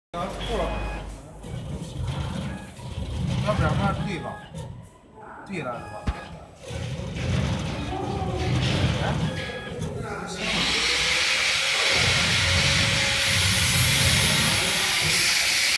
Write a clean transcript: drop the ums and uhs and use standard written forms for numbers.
要不然嘛对吧？对了是吧？